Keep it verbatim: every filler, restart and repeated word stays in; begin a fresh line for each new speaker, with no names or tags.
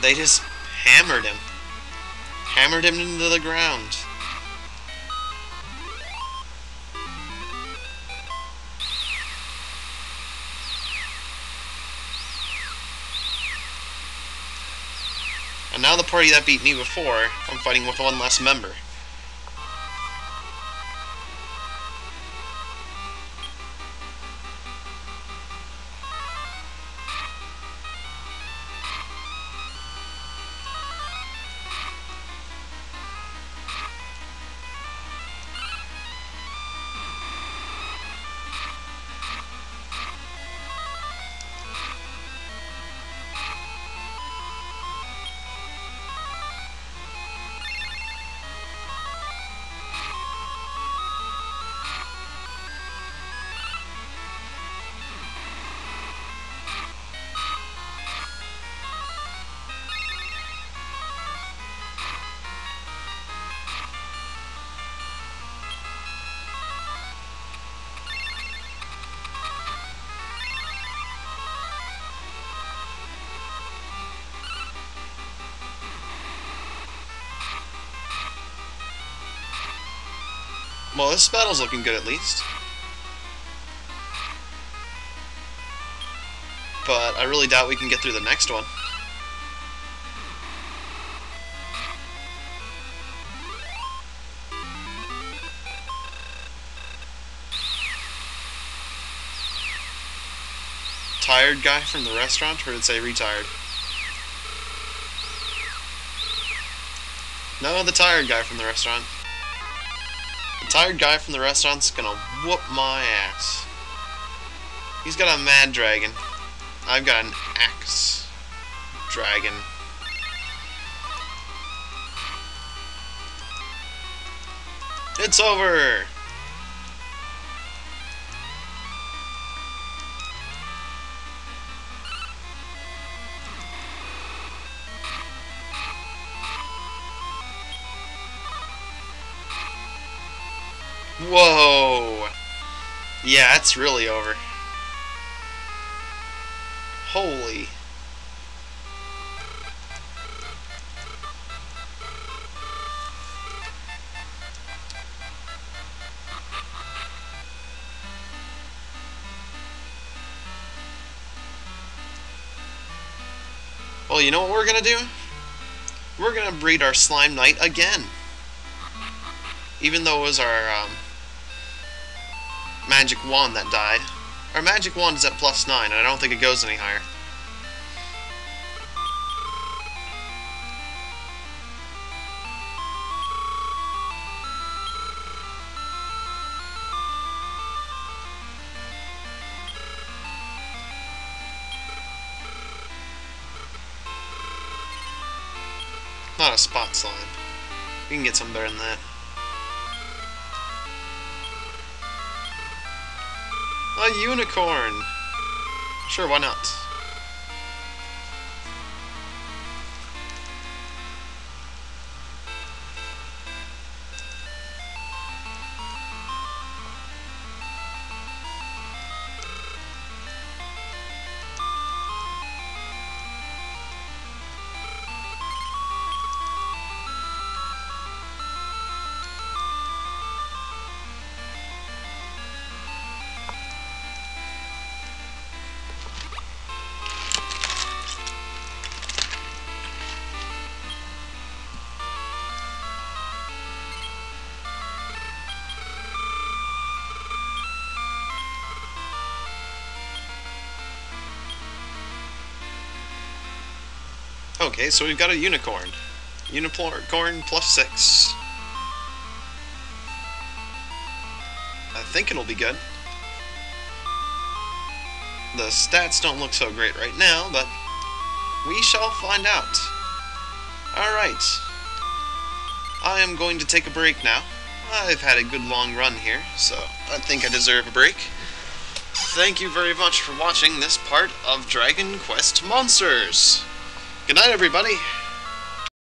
they just hammered him. Hammered him into the ground. And now the party that beat me before, I'm fighting with one less member. Well, this battle's looking good at least. But I really doubt we can get through the next one. Tired guy from the restaurant, or did it say retired? No, the tired guy from the restaurant. The tired guy from the restaurant's gonna whoop my ass. He's got a mad dragon. I've got an axe dragon. It's over! Whoa! Yeah, it's really over. Holy. Well, you know what we're gonna do? We're gonna breed our Slime Knight again. Even though it was our um, magic wand that died. Our magic wand is at plus nine, and I don't think it goes any higher. Not a spot slime. We can get some better than that. A unicorn! Sure, why not? Okay, so we've got a unicorn. Unicorn plus six. I think it'll be good. The stats don't look so great right now, but we shall find out. Alright. I am going to take a break now. I've had a good long run here, so I think I deserve a break. Thank you very much for watching this part of Dragon Quest Monsters. Good night, everybody.